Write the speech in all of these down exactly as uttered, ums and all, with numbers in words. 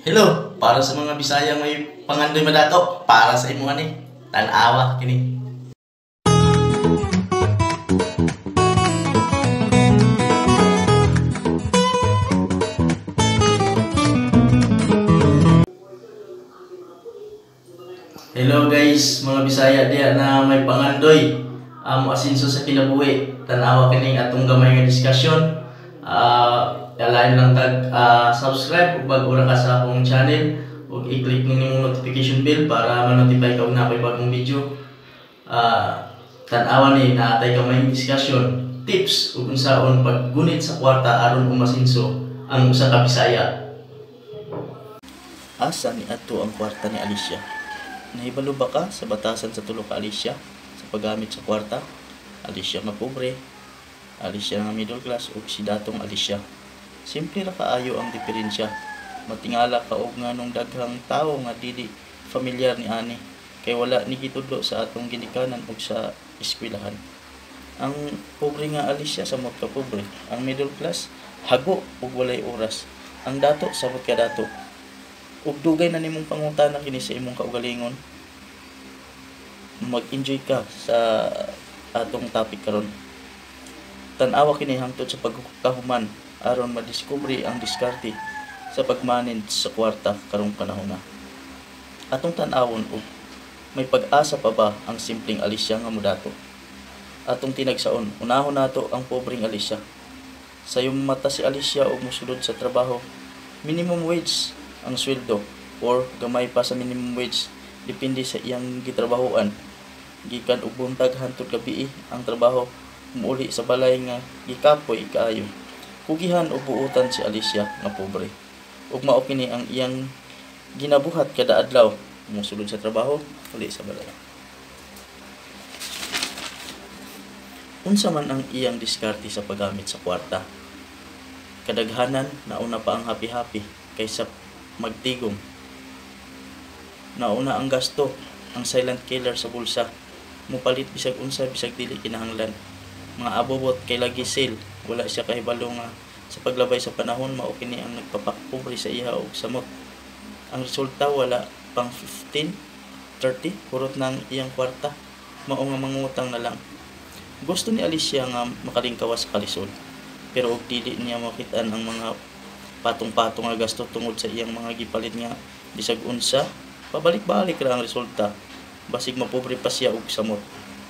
Hello, para sa mga Bisaya may pangandoy madato, para sa imo ani, tan-awa kini. Hello guys, mga Bisaya diya na may pangandoy, amo um, asinso sa kinabuhi, tan-awa kini atong gamay nga diskusyon. Uh, Alain lang tag uh, subscribe ug bag-o ra ka sa akong channel ug i-click ninyo yung notification bell para ma-notify ka og napay bagong video. Uh, tan-awa ni naatay ka may discussion, tips ug unsaon paggunit sa kwarta aron umasinso ang usa ka Bisaya. Asa ni adto ang kwarta ni Alicia? Nahibalo ba ka sa batasan sa tulo ka Alicia sa paggamit sa kwarta? Alicia nga pobre, Alicia nga middle class ug si datong Alicia. Simple ra kaayo ang diferensya. Matingala ka og nganong daghang tawo nga dili familiar ni ani kay wala ni gitudlo sa atong ginikanan ug sa eskwelahan. Ang pobre nga Alicia samot ka pobre, ang middle class hago ug walay oras. Ang dato samot ka dato. Ug dugay na nimong pangutana kini sa imong kaugalingon. Mag-enjoy ka sa atong topic karon. Tan-awa kini hangtod sa pagkahuman aron madiskubre ang diskarte sa pagmanage sa kwarta karong panahon na. Atong tan-awon og may pag-asa pa ba ang simpleng Alicia nga modato? Atong tinagsaon, unahon nato ang pobreng Alicia. Sayong mata si Alicia og mosulod sa trabaho, minimum wage ang sweldo or gamay pa sa minimum wage depende sa iyang gitrabahoan. Gikan og buntag hangtod gabi ang trabaho, muuli sa balay nga gikapoy kaayo. Kugihan o buutan si Alicia nga pobre. Ug mao kini ang iyang ginabuhat kada adlaw, mosulod sa trabaho, uli sa balay. Unsa man ang iyang diskarte sa paggamit sa kwarta? Kadaghanan nauna pa ang happy-happy kaysa magtigom. Nauna ang gasto, ang silent killer sa bulsa. Mupalit bisag unsa bisag dili kinahanglan. Mga abobot kay lagi sale, wala siya kahibalo nga sa paglabay sa panahon mao kini ang nagpapakpobre sa iha og samot. Ang resulta wala pang fifteen, thirty kurot ng iyang kwarta, mao nga mangutang na lang. Gusto ni Alicia nga makalingkawas sa kalisod, pero og dili niya makitaan ang mga patong-patong nga gasto tungod sa iyang mga gipalit nga bisag unsa, pabalik-balik ra ang resulta, basig mapobre pa siya og samot.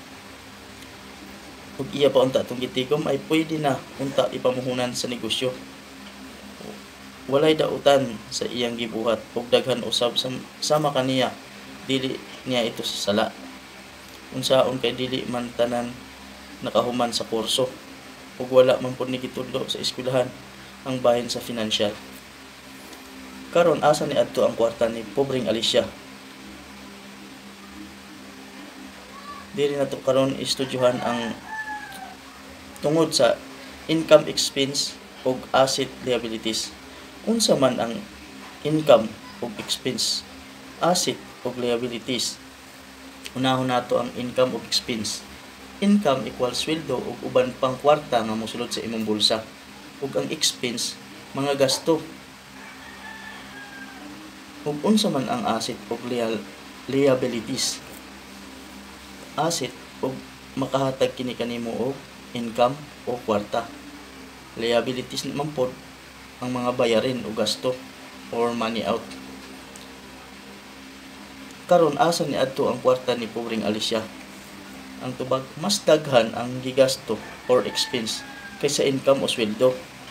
Ug iya pa unta itong gitigom ay pwede na unta ipamuhunan sa negosyo. Walay dautan sa iyang gibuhat ug daghan usab sama kaniya, dili niya ito sa sala. Unsaon kay dili man tanan nakahuman sa kurso ug wala man pud ni gitudlo sa eskwelahan ang bahin sa financial. Karon asa ni adto ang kwarta ni pobreng Alicia? Dili na to karon istudyohan ang tungod sa income expense ug asset liabilities. Unsa man ang income ug expense, asset ug liabilities? Unahon nato ang income ug expense. Income equals sweldo ug uban pang kwarta nga mosulod sa imong bulsa. Ug ang expense, mga gasto. Ug unsa man ang asset ug liabilities? Asset ug makahatag kini kanimo og income o kwarta. Liabilities naman po ang mga bayarin o gasto or money out. Karon asa ni adto ang kwarta ni pobreng Alicia? Ang tubag, mas daghan ang gigasto or expense kaysa income o sweldo.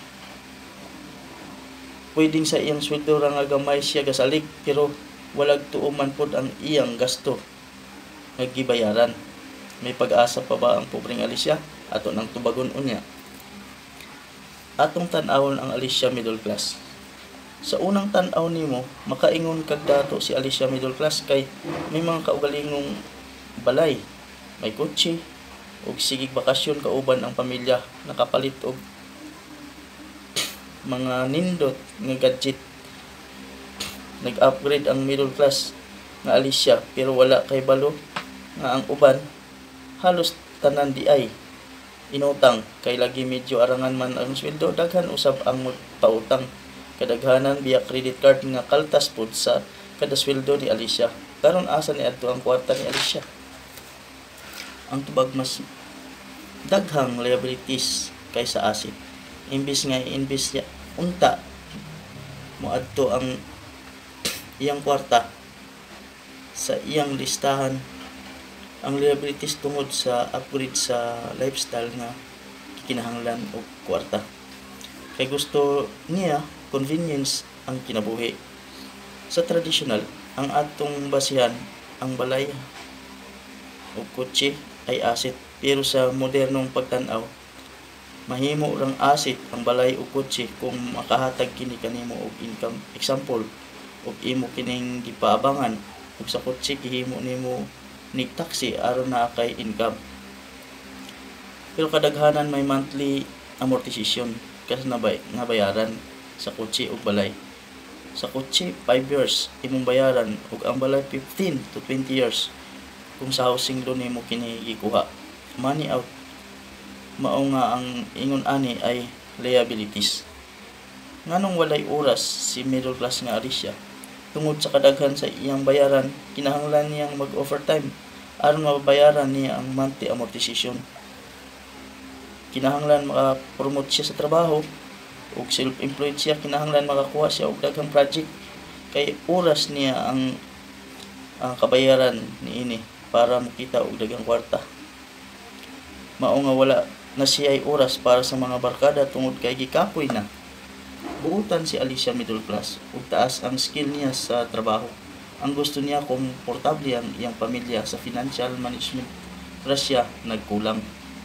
Pwedeng sa iyang sweldo ra nga gamay siya gasalig pero walag tuo man pod ang iyang gasto nga gibayaran. May pag-asa pa ba ang pobreng Alicia? Ato nang tubagon unya. Atong tan-awon ang Alicia middle class. Sa unang tan-aw nimo, makaingon kag dato si Alicia middle class kay may mga kaugalingong balay, may kotse, ug sigig bakasyon kauban ang pamilya, nakapalit og mga nindot nga gadget. Nag-upgrade ang middle class nga Alicia pero wala kay balo nga ang uban halos tanan di ay inutang kay lagi medyo arangan man ang sweldo, daghan usab ang magpautang kadaghanan biya credit card nga kaltas pud sa kada sweldo ni Alicia. Karon asa ni adto ang kwarta ni Alicia? Ang tubag mas daghang liabilities kaysa asset. Imbis nga imbis niya unta mo adto ang iyang kwarta sa iyang listahan ang liabilities tungod sa upgrade sa lifestyle nga kinahanglan og kwarta. Kay gusto niya convenience ang kinabuhi. Sa traditional, ang atong basihan ang balay o kotse ay asset, pero sa modernong pagtan-aw mahimo rang asset ang balay o kotse kung makahatag kini kanimo og income. Example, og imo kining gipaabangan ug sa kotse gihimo nimo nig taxi aron naa kay income. Pero kadaghanan may monthly amortization kasi nabay nga bayaran sa kotse ug balay. Sa kotse five years imong bayaran ug ang balay fifteen to twenty years kung sa housing loan nimo kini gikuha. Money out mao nga ang ingon ani ay liabilities. Nganong walay oras si middle class nga Alicia? Tungod sa kadaghan sa iyang bayaran, kinahanglan niyang mag-overtime aron mabayaran niya ang monthly amortization. Kinahanglan maka-promote siya sa trabaho ug self-employed siya, kinahanglan makakuha siya og daghang project kay oras niya ang ang kabayaran niini para makita og daghang kwarta. Mao nga wala na siya ay oras para sa mga barkada tungod kay gikapoy na. Buutan si Alicia middle class ug taas ang skill niya sa trabaho. Ang gusto niya komportable ang iyang pamilya sa financial management para siya nagkulang.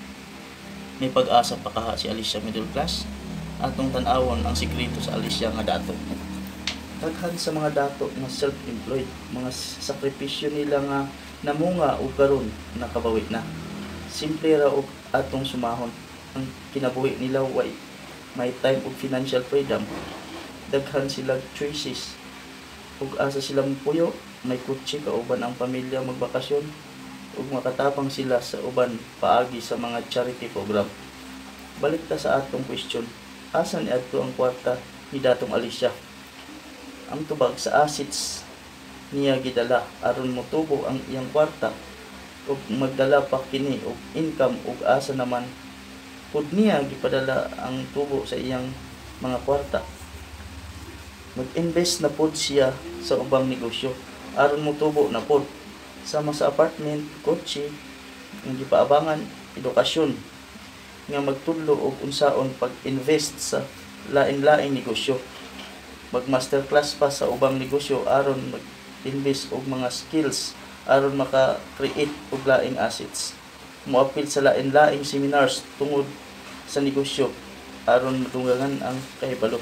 May pag-asa pa kaha si Alicia middle class. Atong tan-awon ang sikreto sa Alicia nga dato. Daghan sa mga dato nga self-employed, mga sakripisyo nila nga namunga ug karon nakabawi na. Simple ra og atong sumahon. Ang kinabuhi nila way may time ug financial freedom. Daghan sila choices ug asa sila puyo, may kutsi kauban ang pamilya magbakasyon ug makatapang sila sa uban paagi sa mga charity program. Balik ta sa atong question, asa ni adto ang kwarta ni datong Alicia? Ang tubag sa assets niya gidala aron motubo ang iyang kwarta ug magdala pa kini og income ug asa naman pud niya gipadala ang tubo sa iyang mga kwarta. Mag-invest na pud siya sa ubang negosyo aron motubo na pud sama sa apartment, kotse, ang gipaabangan, edukasyon nga magtudlo og unsaon pag-invest sa lain-laing negosyo. Mag-masterclass pa sa ubang negosyo aron mag-invest og mga skills aron maka-create og laing assets. Moapil sa lain-laing seminars tungod sa negosyo aron madunggangan ang kahibalo.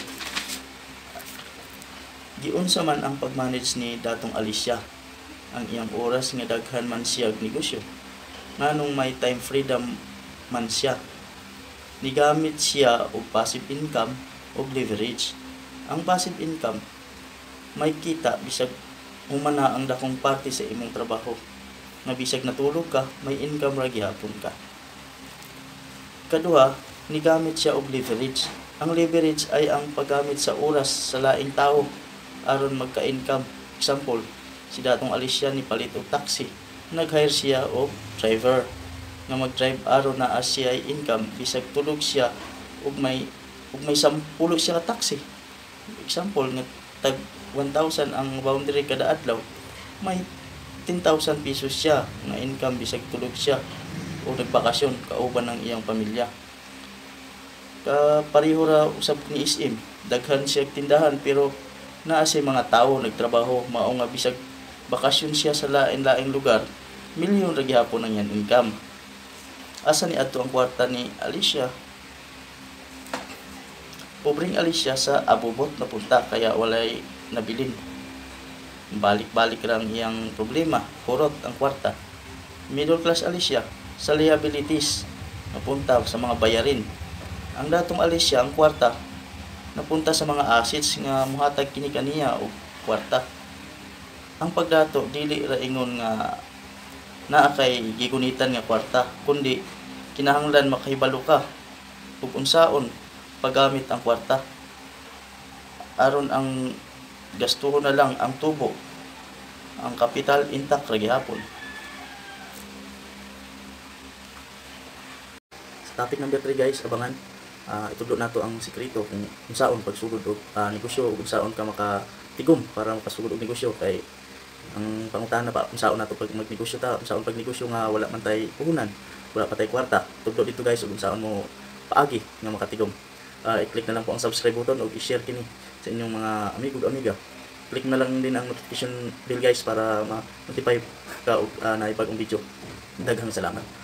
Giunsa man ang pag-manage ni datong Alicia? Ang iyang oras nga daghan man siya og negosyo. Nganong may time freedom man siya. Nigamit siya og passive income og leverage. Ang passive income may kita bisag humana ang dakong parte sa imong trabaho. Nga bisag natulog ka, may income ra gihapon ka. Kaduha, nigamit siya og leverage. Ang leverage ay ang paggamit sa oras sa laing tao aron magka-income. Example, si datong Alicia ni palit og taxi. Nag-hire siya og driver nga mag-drive aron naa siya ay income bisag tulog siya ug may ug may sampulo siya ka taxi. Example nga tag one thousand ang boundary kada adlaw, may ten thousand pesos siya nga income bisag tulog siya o nagbakasyon kauban ng iyang pamilya. Ka pareho ra usab ni S M, daghan siya tindahan pero naa say mga tawo nagtrabaho, mao nga bisag bakasyon siya sa lain-laing lugar, milyon ra gihapon ang iyang income. Asa ni adto ang kwarta ni Alicia? Pobring Alicia sa abubot na punta kaya walay nabilin. Balik-balik lang iyang problema, kurot ang kwarta. Middle class Alicia sa liabilities napunta sa mga bayarin. Ang datong Alicia ang kwarta napunta sa mga assets nga muhatag kini kaniya og kwarta. Ang pagdato dili ra ingon nga naa kay gigunitan nga kwarta, kundi kinahanglan makahibalo ka ug unsaon paggamit ang kwarta. aron ang gastuhon na lang ang tubo, ang kapital intact ra gihapon. Sa topic number three guys, abangan uh, itudlo nato ang sikreto kung unsaon pagsugod og uh, negosyo, kung unsaon ka makatigom para makasugod og negosyo. Kay ang pangutana pa unsaon nato pag magnegosyo ta, unsaon pag negosyo nga wala man tay puhunan, wala pa tay kwarta. Tudlo dito guys ug unsaon mo paagi nga makatigom. Uh, i-click na lang po ang subscribe button ug i-share kini sa inyong mga amigo ug amiga. Click na lang din ang notification bell guys para ma-notify ka og uh, na ibagong video. Daghang salamat.